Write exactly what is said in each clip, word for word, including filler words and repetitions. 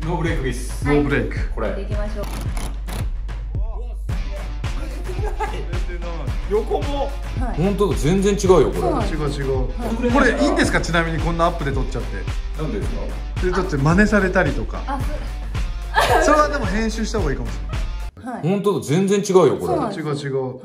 ノーブレイクビス。 ノーブレイク。 これ。 行きましょう。 横も。 はい。 本当全然違うよこれ。 違う違う。これいいんですか、ちなみにこんなアップで撮っちゃって。 なんでですか。 でだって真似されたりとか。 あ、 それはでも編集した方がいいかもしれない。 はい。 本当全然違うよこれ。 違う違う。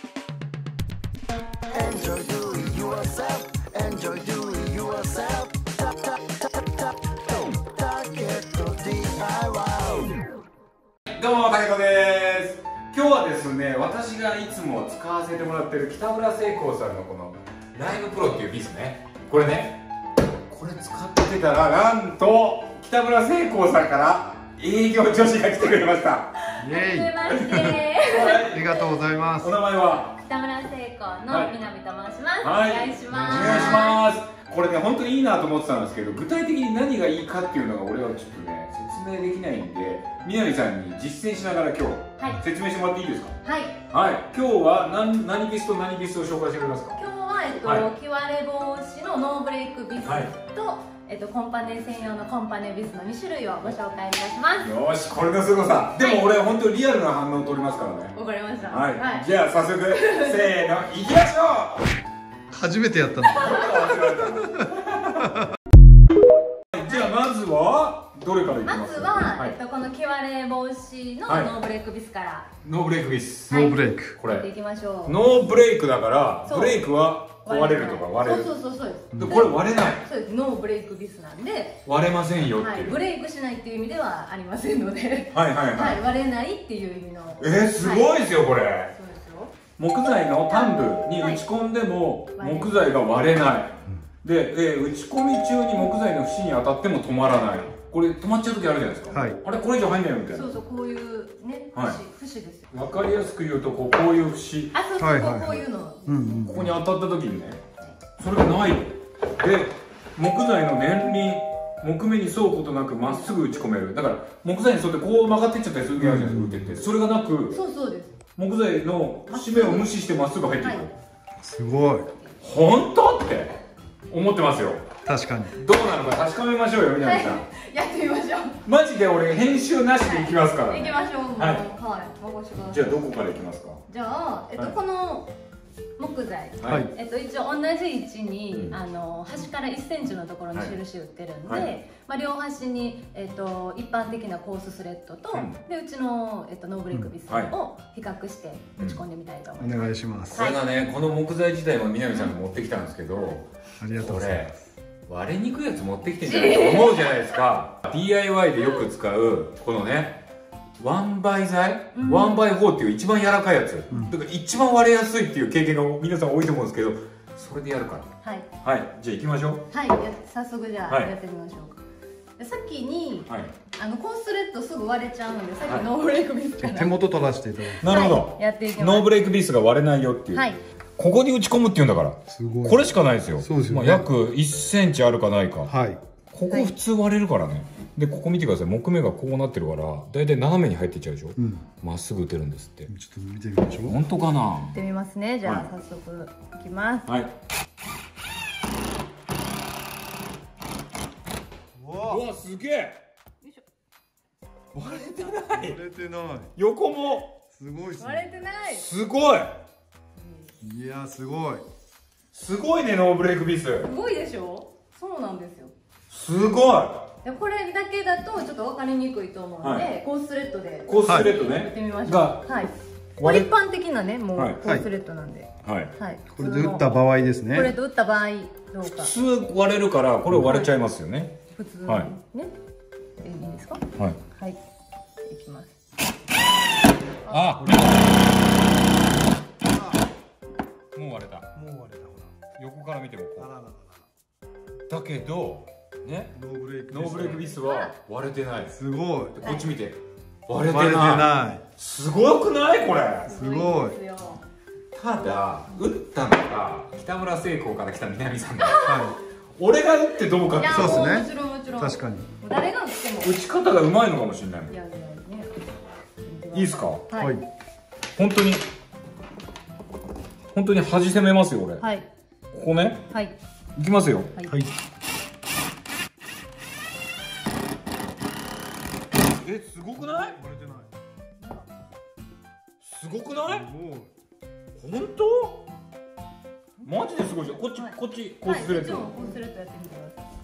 どうも武子です。今日はですね、私がいつも使わせてもらってる北村製鋼さんのこのライブプロっていうビスね。これね、これ使ってたらなんと北村製鋼さんから営業女子が来てくれました。 イエイ。 はじめまして。 ありがとうございます。 お名前は北村製鋼の南と申します。 はい、 お願いします。 お願いします。これね、本当にいいなと思ってたんですけど、具体的に何がいいかっていうのが俺はちょっとね説明できないんで、南さんに実践しながら今日、はい、説明してもらっていいですか。はい、はい、今日は何何ビスと何ビスを紹介してくれますか。 今日は、えっとはい、キワレ防止のノーブレイクビスと、はい、えっと、コンパネ専用のコンパネビスのに種類をご紹介いたします。 よし、これのすごさ。でも俺は本当にリアルな反応を取りますからね。 わかりました。 はい、はい、じゃあ早速せーの、いきましょう。 初めてやったの。 じゃあまずはどれからいきますか。 まずは、はい、えっと、このキワレ防止のノーブレイクビスから、はい、 ノーブレイクビス、 はい、ノーブレイク、 これいきましょう。 ノーブレイクだからブレイクは壊れるとか割れる。 そうそうそうそうです。 これ割れない。 そうです。ノーブレイクビスなんで割れませんよっていう、はい、 ブレイクしないっていう意味ではありませんので、 はいはいはい、 はい、割れないっていう意味の。 えー、すごいですよこれ。 そうですよ。 木材の端部に打ち込んでも木材が割れない、はい、で、えー、打ち込み中に木材の節に当たっても止まらない。これ止まっちゃう時あるじゃないですか、はい、あれこれ以上入んないよみたいな。そうそう、こういうね、節、はい、節ですよ。分かりやすく言うとこう、こういう節、あ、そうそう、こういうの、ここに当たった時にね、それがないで、木材の年輪木目に沿うことなくまっすぐ打ち込める。だから木材に沿ってこう曲がっていっちゃったりする時あるじゃないですか、受けて。それがなく、そうそうです、木材の節目を無視してまっすぐ入っていく、はい、すごい。本当って思ってますよ。確かに。どうなのか確かめましょうよ、南さん。やってみましょう。マジで俺編集なしでいきますから。いきましょう。はい。はい。任せてください。じゃあどこからいきますか。じゃあ、えっとこの木材、えっと一応同じ位置にあの端からいっセンチのところに印打ってるんで、まあ両端にえっと一般的なコーススレッドとでうちのえっとノーブレイクビスを比較して打ち込んでみたいと思います。お願いします。これがね、この木材自体も南さんが持ってきたんですけど、ありがとうございます。割れにくいやつ持ってきてんじゃないと思うじゃないですか。ディーアイワイ でよく使うこのねワンバイ材、ワンバイフォーっていう一番柔らかいやつ、うん、だから一番割れやすいっていう経験が皆さん多いと思うんですけど、それでやるから。はい、はい、じゃあ行きましょう。はい、早速じゃあやってみましょうか。はい、先に、はい、あのコースレッドすぐ割れちゃうので、さっきノーブレイクビスから手元取らせていただいて、なるほど、はい、やっていきます。ノーブレイクビスが割れないよっていう、はい、ここに打ち込むっていうんだから、すごい、これしかないですよ。そうですよね。まあ約いっセンチあるかないか。はい。ここ普通割れるからね。でここ見てください。木目がこうなってるからだいたい斜めに入っていっちゃうでしょ。ま、うん、っすぐ打てるんですって。ちょっと見てみましょう。本当かな。打ってみますね。じゃあ、はい、早速いきます。はい。うわすげえ。割れてない。割れてない。横もすごいですね。割れてない。すごい。いやすごい。すごいね、ノーブレイクビス。すごいでしょ。そうなんですよ。すごい。これだけだとちょっと分かりにくいと思うので、はい、コースレッドでコースレッドね、やってみましょう。はい。これ一般的なね、もうコースレッドなんで、はいはい。これで打った場合ですね。これで打った場合どうか。普通割れるからこれ割れちゃいますよね。普通にね。いいですか。はいはい。いきます。あ、もう割れた。もう割れた。ほら。横から見てもこう。だけど。ね、ノーブレイクビスは割れてない。すごい。こっち見て、割れてない。すごくないこれ。すごい。ただ打ったのが北村製鋼から来た南さんだ。俺が打ってどうかって。そうですね。もちろんもちろん。確かに。誰が打っても打ち方がうまいのかもしれない。いいですか。はい。本当に本当に端攻めますよ俺。はい。ここね。はい。いきますよ。はい。 え、すごくない？ 割れてない。 すごくない？ すごい。 本当？マジですごいじゃん。こっち、 はいこっちコースレット。 はい、こっちもコースレットやってみてください。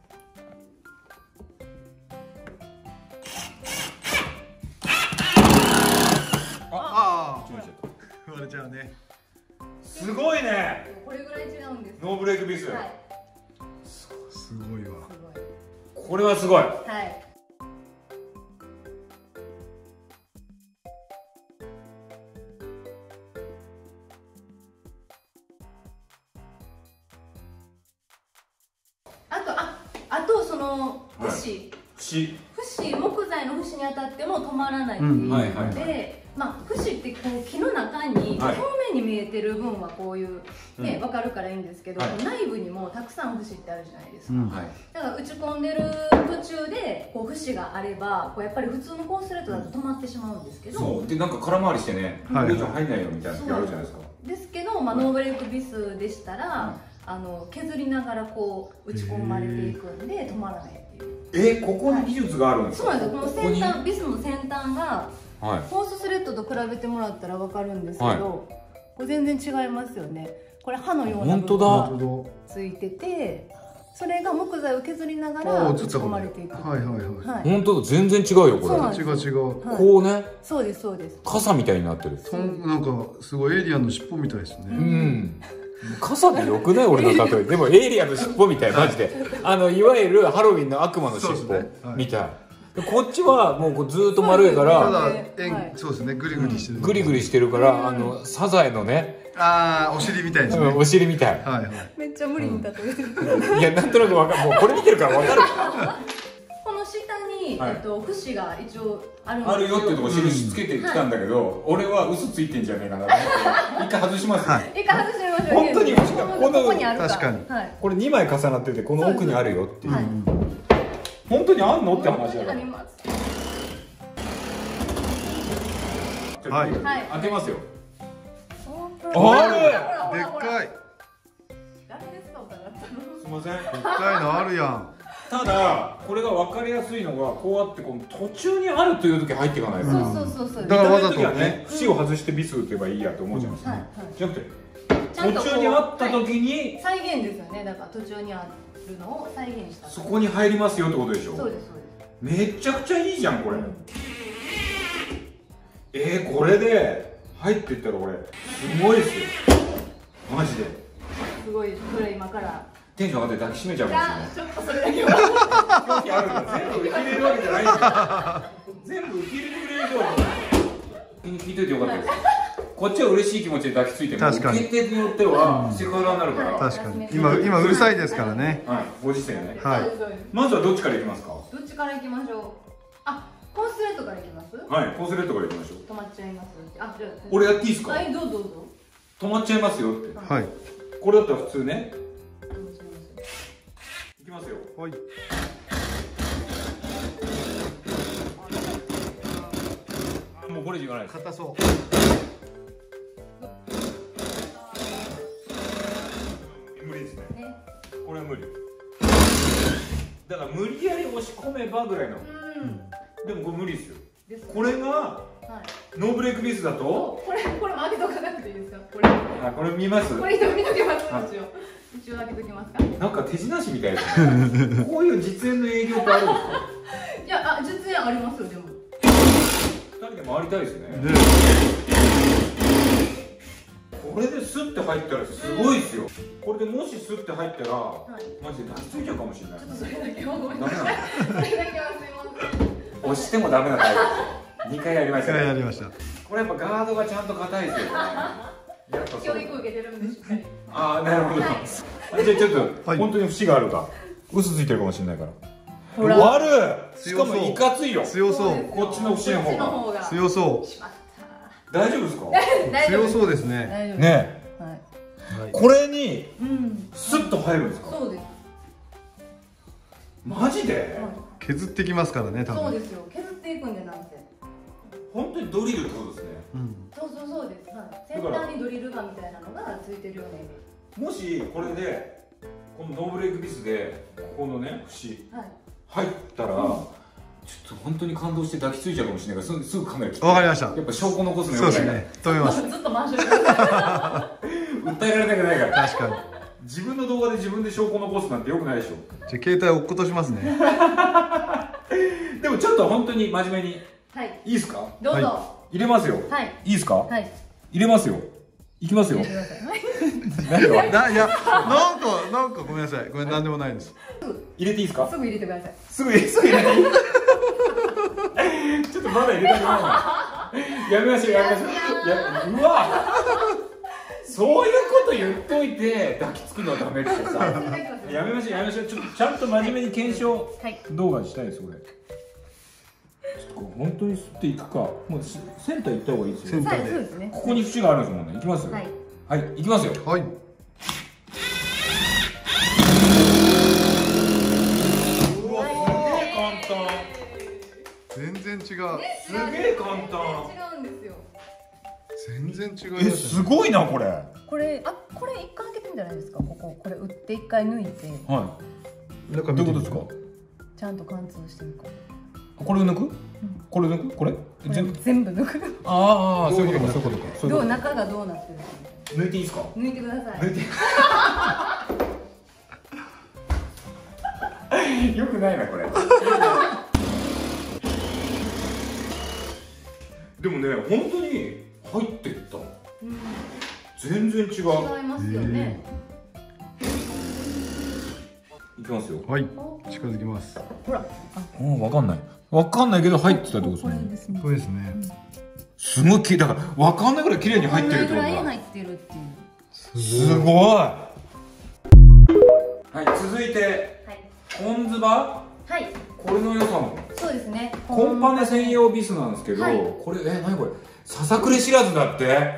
ああ、 間違えちゃった。 割れちゃうね。 すごいね。 これぐらい違うんです。 ノーブレイクビス。 はい。 すごいわ。 すごい。 これはすごい。 はい。あと、あ、あとその節、 節。 節、木材の節に当たっても止まらないっていうのはいはいはいで、まあ節ってこう木の中にはい表面に見えてる分はこういうね、 うんわかるからいいんですけど、 はい内部にもたくさん節ってあるじゃないですか。 うんはい。 だから打ち込んでる途中でこう節があればこうやっぱり普通のコースレットだと止まってしまうんですけど、 そうでなんか空回りしてね、こはいれ以上入んないよみたいな時あるじゃないですか。 ですけど、まあ、ノーブレイクビスでしたら、あの削りながらこう打ち込まれていくんで止まらないっていう。 え、ここに技術があるんですか？ そうなんですよ。この先端、ビスの先端がはい。 コーススレッドと比べてもらったら分かるんですけど、 はいこれ全然違いますよね。これ刃のような部本当だ分がついてて、それが木材を削りながあら打ちあ、映ったかも。 込まはいれていく。 はいはい。 はい。 本当だ、全然違うよこれ。 そうなんです違う違う。 はいこうね、 そうですそうです。 傘みたいになってる。 とんなんかすごいエイリアンの尻尾みたいですね。 うん。傘でよくない？俺の例え。でもエイリアンの尻尾みたい、マジで。あのいわゆるハロウィンの悪魔の尻そうですねはい尾みたい。でこっちはもうこうずーっと丸いかたら、 だはい円そうですね、グリグリしてる。 グリグリしてるから、あのサザエのね、 ああ、お尻みたいですね。はいお尻みたい。 はい。 めっちゃ無理に例えてる。 いや、なんとなくわかる。もうこれ見てるからわかる。 この下に、 はいえっと節が一応あるんですあるよってとこ印つけてきたんだけど、俺は嘘ついてんじゃねえかなと思って一回外しますよ。 はい一回外してみましょう。 本当にここのこにあるか。 確かにはい。 これにまい重なってて、この奥にあるよっていう。 はい。 本当にあんのって話だから。 あります。 はいはい開けますよ。 ああるほらでっほらかい。 誰ですか、お伺ったの。 すいません。 でっかいのあるやん。 ただこれが分かりやすいのがこうあって、この途中にあるという時入っていかないから。 そうそうそうそう。 だからわざと見た目の時はね、節を外してビス打てばいいやと思うじゃないですか。 はいはい。 じゃなくてちゃんとこう途中にあった時はいに再現ですよね。だから途中にあるのを再現した。 そこに入りますよってことでしょ。 そうですそうめちゃくちゃいいじゃんこれ。 です。 えー、これで入っていったらこれすごいですよマジで。 すごい、これ今から。 テンション上がって抱きしめちゃうかもしれない。 ちょっとそれだけは。 興味あるから全部受け入れるわけじゃないんだよ。全部受け入れてくれる人は聞いといてよかったです。こっちは嬉しい気持ちで抱きついても、 確かに受け手によってはセクハラになるから、はい、 確かに。今今うるさいですからね。 ご時世ね。 はい。 まずはどっちからいきますか？ どっちから行きましょう。あ、コースレットから行きます。 はい、コースレットからいきましょう。 止まっちゃいます。あ、じゃあ。 俺やっていいですか？ はい、どうぞどうぞ。 止まっちゃいますよって。 はい。 これだったら普通ね。 止まっちゃいますいきますよ。 はい。 もうこれ以上いかないです。 硬そう。 無理ですね。 ね。 これは無理。だから無理やり押し込めばぐらいの。 うん。 でもこれ無理ですよ。 です。 これがはい。 ノーブレイクビスだと、 これこれも開けとかなくていいですか。これ。 あ、これ見ます？ これ一応見ときます。 はい一応。一応開けときますか。 なんか手品師みたいですね。こういう実演の営業ってあるんですか？ いや、あ、実演ありますよ、でも。 二人で回りたいですね。 ね。 これでスッて入ったらすごいですよ。これでもしスッて入ったら、 はい。 マジで抱きついちゃうかもしれないちょっ。とそれだけはごめんダメななさい。それだけはすいません。 押してもダメなタイプ。二回やりまし一たね。 回やりました。 これやっぱガードがちゃんと硬いですよね。やっぱそう教育受けてるんでしっかり。 ああ、なるほど。 はいじゃあちょっと、 はい本当に節があるか。嘘ついてるかもしれないから。 ほら悪い。しか強そうもいかついよ。 強そう。 こっちの節の方がこっちの方が。 強そしまった。 大丈夫ですか？ う。強そうですね。 大丈夫。 ねえ。 はい。 はい。 これにうん。 スッと入るんですか？ そうです。 マジで？ は削ってきますからね、 い。 多分。 そうですよ。削っていくんでなんて。 本当にドリルってことですね。 うん。 そうそうそうです。はい。先端にドリルガンみたいなのがついてるようなイメージ。 もしこれでこのノーブレイクビスでここのね節はい。 入ったら、 ちょっと本当に感動して抱きついちゃうかもしれないから、すぐすぐカメラ切って。 わかりました。 やっぱ証拠残すのそうですよくない。 ね。止めます。 ずっと回してくださ訴えられたくないから。 確かに。 自分の動画で自分で証拠残すなんてよくないでしょ。 じゃあ携帯落っことしますね。 でもちょっと本当に真面目に。 い。はい。 いいですか？ どうぞ。 入れますよ。 はい。 いいですか？ はい。 入れますよ。いきますよ。 入れてください。 何が？ ないや、なんか、なんかごめんなさい。ごめん、なんでもないです。 入れていいですか？ すぐ入れてください。 すぐ入れ、すぐ入れていい？ちょっとまだ入れたくないな。やめましょう、やめましょう。や、うわ。そういうこと言っといて抱きつくのはダメってさ。やめましょう、やめましょう。ちょっとちゃんと真面目に検証動画にしたいです、俺。ちょっと本当に吸っていくか。もうセンター行った方がいいですよ。 センターそうですね。 ここに縁があるんですもんね。いきますよ。はい。はい、行きますよ。 はい。 うわ、すげえ簡単。 全然違う。 すげえ簡単。 違うんですよ。 全然違う。 え、すごいなこれ。 これ、あ、これ一回開けてんじゃないですか。ここ、これ打って一回抜いて。 はい。 中どういうことですか。 ちゃんと貫通してるか。 これを抜く。これ抜く、これ。 全部、全部抜く。 ああ、そういうことか、そういうことか。 どう、中がどうなってるか。 抜いていいですか。 抜いてください。 抜いて。よくないな、これ。でもね、本当に入ってった。全然違う。違いますよね。 いきますよ。はい。近づきます。 ほら。 うん、わかんない。わかんないけど、入ってたってことですね。 これですね。 すごいきれい、だから、わかんないぐらい綺麗に入ってるってことだ。 入ってるっていう。 すごい。はい、続いて。コンズバ。はい。これの良さも。 そうですね。 コンパネ専用ビスなんですけど、これ、え、なにこれ。ささくれ知らずだって。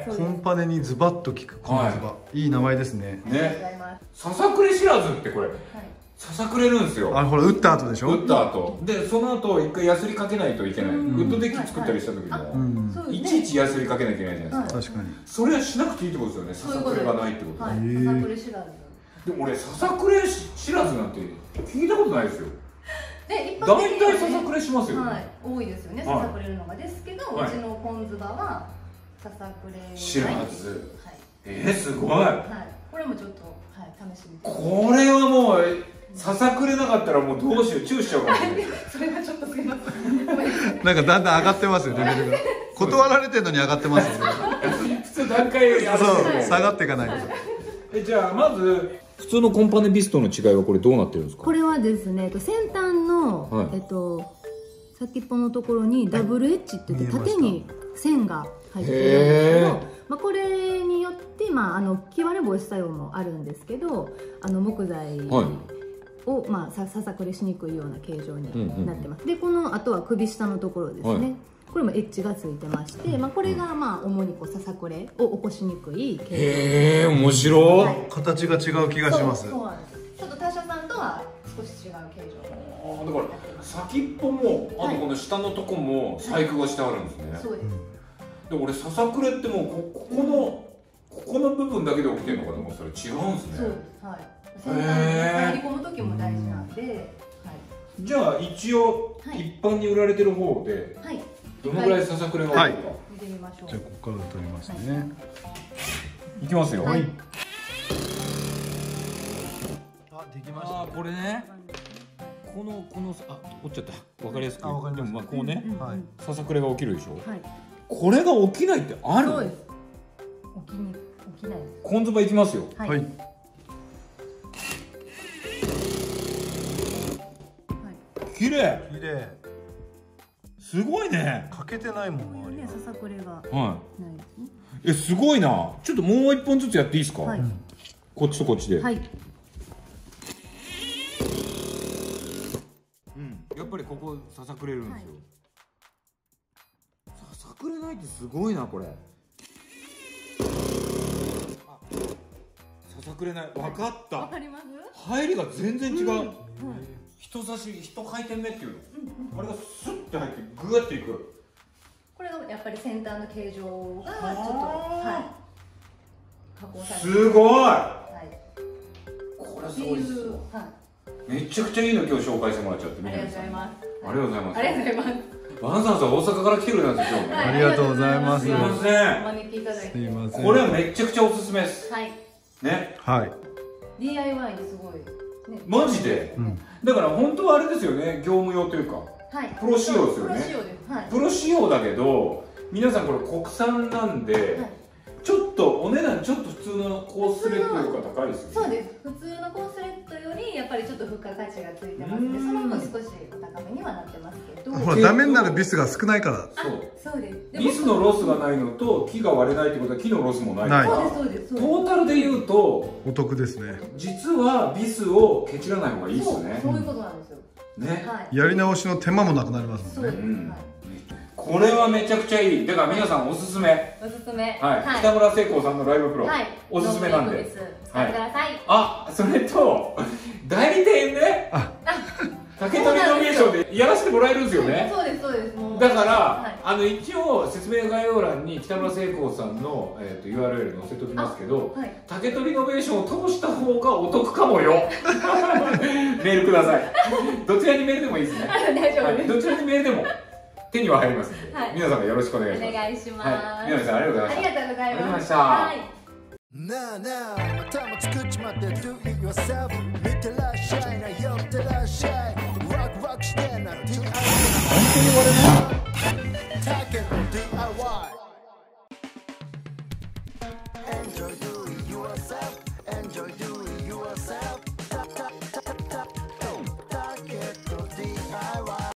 コンパネにズバッと効くコンズバ。いい名前ですね。 ね。ささくれ知らずってこれ。ささくれるんですよ。 あ、ほら、打った後でしょ。 打った後。で、その後、一回ヤスリかけないといけない。ウッドデッキ作ったりした時も。いちいちヤスリかけなきゃいけないじゃないですか。 確かに。 それはしなくていいってことですよね。ささくれがないってこと。 はい。ささくれ知らず。 でも俺、ささくれ知らずなんて聞いたことないですよ。 で、 大体ささくれしますよ。 はい、多いですよね。ささくれるのがですけど、うちのコンズバはささくれ知らず。え、すごい。はい、 これもちょっと、はい、試してみて。 これはもうささくれなかったらもうどうしよう、チューしちゃうかもしれない。 それはちょっとすみません。 なんかだんだん上がってますよ、レベルが。断られてるのに上がってますよね。 普通段階より上がってる。 下がっていかないと。 え、じゃあまず普通のコンパネビストの違いはこれどうなってるんですか。 これはですね、先端の、はい、えっと先っぽのところにダブルエッジって言って縦に線が入ってるんですけど、まあ、これによって、まあ、あの木割れ防止作用もあるんですけど、あの木材を、はい、まあ、ささくれしにくいような形状になってます。で、このあとは首下のところですね、はい、これもエッジがついてまして、まあ、これがまあ主にこうささくれを起こしにくい形状。 へえ、面白い、はい、 形が違う気がします。 そうなんです。ちょっと他社さんとは少し違う形状。 ああ、だから先っぽもあとこの下のとこも細工がしてあるんですね。はい、そうです。で、俺ささくれってもう こ, ここのここの部分だけで起きてるのかと思ったら違うんですね。そうです。はい。先端に入り込む時も大事なんで、はい、 じゃあ一応一般に売られてる方で、はい、どのぐらいささくれが多いのか見てみましょう。 じゃあここから取りますね。はい、 いきますよ。はい。 あ、できました。 あ、これね。このこのあ、折っちゃった。わかりやすく。あ、わかります。でもまあこうね、ささくれが起きるでしょ。はい。これが起きないってある？そうです。起きに起きないです。コンズバいきますよ。はい。はい。綺麗。 綺麗。 すごいね。 欠けてないもん周り。 ね、ささくれがないですね。え、すごいな。ちょっともう一本ずつやっていいですか？はい。こっちとこっちで。はい。うん。やっぱりここささくれるんですよ。ささくれないってすごいなこれ。ささくれない。わかった。わかります？入りが全然違う。人差し人回転目っていうの、あれがスッて入ってグーっていく。これがやっぱり先端の形状がちょっと、はい、加工されてる。すごい。はい。これすごいですよ。はい。 めちゃくちゃいいの今日紹介してもらっちゃって。 ありがとうございます。 ありがとうございます。 ありがとうございます。 わざわざ大阪から来てくれたんですよ今日ね。 ありがとうございます。 すいません。 お招きいただいて。 すいません。 これはめちゃくちゃおすすめです。 はい。 ね。 はい。 ディーアイワイ にすごい。 マジで。だから本当はあれですよね、業務用というか。はい。プロ仕様ですよね。プロ仕様です。はい。プロ仕様だけど、皆さんこれ国産なんで。ちょっとお値段ちょっと普通のコースレットよりか高いですよね。そうです。普通のコースレットよりやっぱりちょっと付加価値がついてますので、その分少しお高めにはなってますけど。 ほらダメになるビスが少ないから。 そう。 そうです。 ビスのロスがないのと木が割れないってことは木のロスもないから。そうですそうです。トータルで言うとお得ですね。 実はビスをケチらない方がいいですね。 そういうことなんですよ。 ね。 やり直しの手間もなくなりますもんね。 これはめちゃくちゃいい。だから皆さんおすすめ。 おすすめ。 はい。北村聖光さんのライブプロ。おすすめなんで。 はい。 あ、それと代理店ね。竹取イノベーションでやらせてもらえるんですよね。そうですそうです。だからあの一応説明概要欄に北村聖光さんのえっと ユーアールエル 載せときますけど、竹取イノベーションを通した方がお得かもよ。メールください。どちらにメールでもいいですね。大丈夫です。どちらにメールでも。手には入りますので、はい、皆様よろしくお願いします。お願いします。はい、皆さんありがとうございました。ありがとうございました。はい。なあなあ、またも作っちまって Do it yourself 見てらっしゃいな、寄ってらっしゃい、ワクワクしてな ディーアイワイ 本当に俺ね